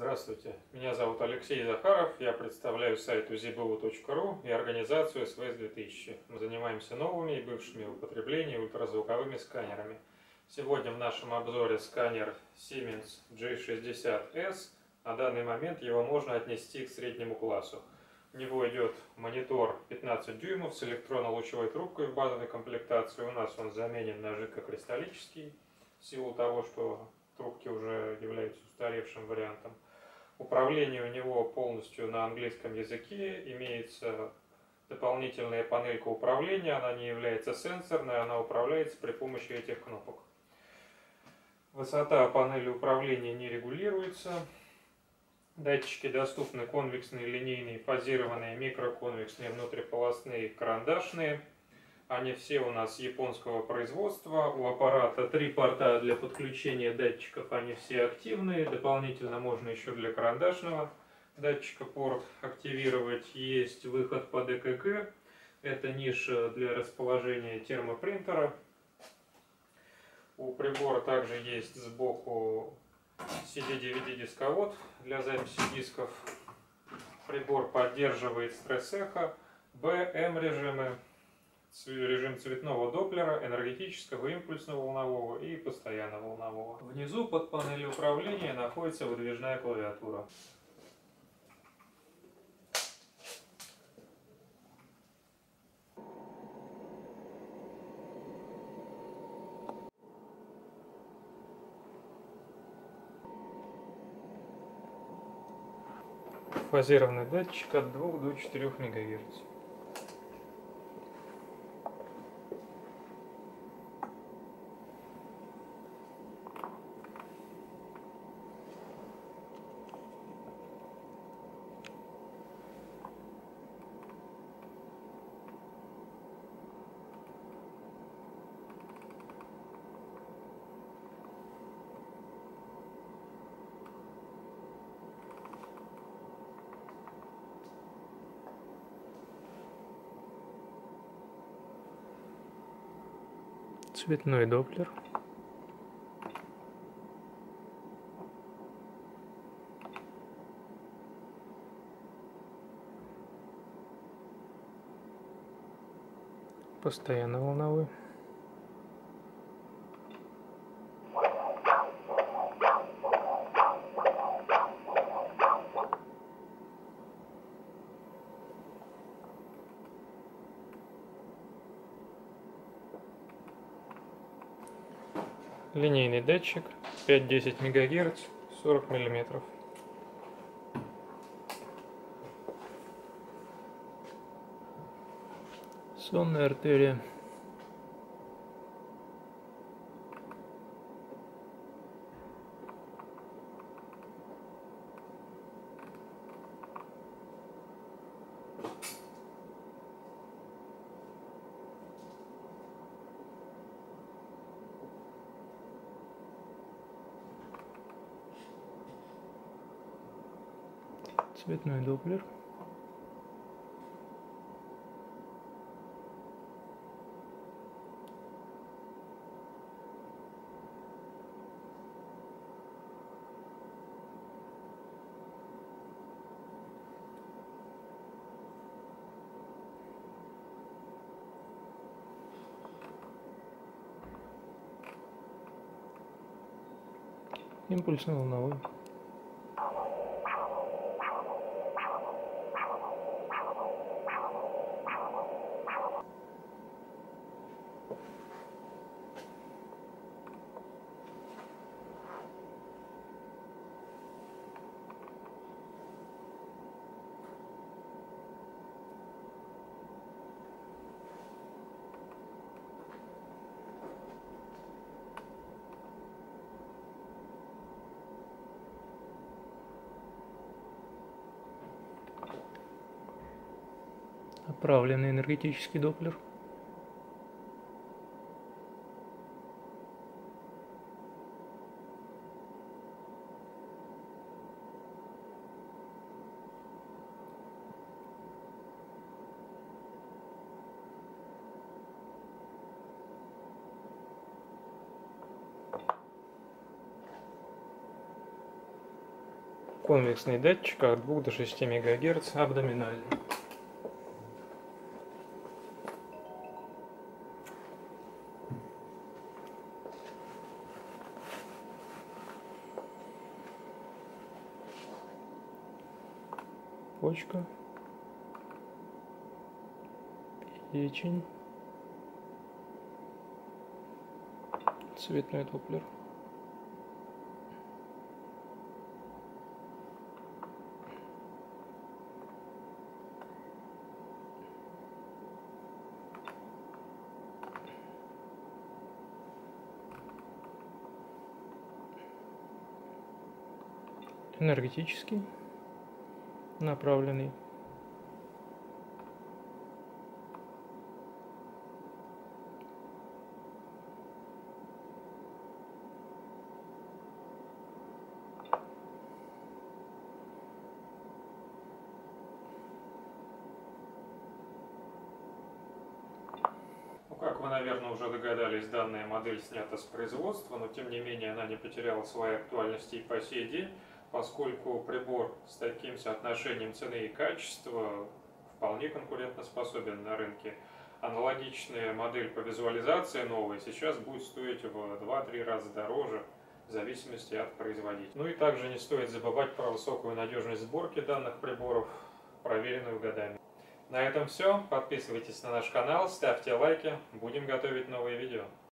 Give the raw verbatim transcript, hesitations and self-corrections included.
Здравствуйте, меня зовут Алексей Захаров, я представляю сайт узибу точка ру и организацию эс вэ эс две тысячи. Мы занимаемся новыми и бывшими в употреблении ультразвуковыми сканерами. Сегодня в нашем обзоре сканер Siemens джей шестьдесят эс. На данный момент его можно отнести к среднему классу. У него идет монитор пятнадцать дюймов с электронно-лучевой трубкой в базовой комплектации. У нас он заменен на жидкокристаллический в силу того, что трубки уже являются устаревшим вариантом. Управление у него полностью на английском языке. Имеется дополнительная панелька управления. Она не является сенсорной, она управляется при помощи этих кнопок. Высота панели управления не регулируется. Датчики доступны конвексные, линейные, фазированные, микроконвексные, внутриполосные, карандашные. Они все у нас японского производства. У аппарата три порта для подключения датчиков, они все активные. Дополнительно можно еще для карандашного датчика порт активировать. Есть выход под э ка гэ. Это ниша для расположения термопринтера. У прибора также есть сбоку си ди ди ви ди дисковод для записи дисков. Прибор поддерживает стресс-эхо, бэ эм режимы, режим цветного доплера, энергетического, импульсного волнового и постоянного волнового. Внизу под панелью управления находится выдвижная клавиатура. Фазированный датчик от двух до четырёх мегагерц. Цветной доплер. Постоянно волновой. Линейный датчик пять-десять мегагерц, сорок миллиметров. Сонная артерия. Цветной доплер. Импульсно-волновой. Направленный энергетический доплер. конвексный датчик от двух до шести мегагерц абдоминальный. Почка, печень, цветной доплер. Энергетический, направленный. Ну, как вы, наверное, уже догадались, данная модель снята с производства, но тем не менее она не потеряла своей актуальности и по сей день, поскольку прибор с таким соотношением цены и качества вполне конкурентоспособен на рынке. Аналогичная модель по визуализации новая сейчас будет стоить в два-три раза дороже, в зависимости от производителя. Ну и также не стоит забывать про высокую надежность сборки данных приборов, проверенную годами. На этом все. Подписывайтесь на наш канал, ставьте лайки, будем готовить новые видео.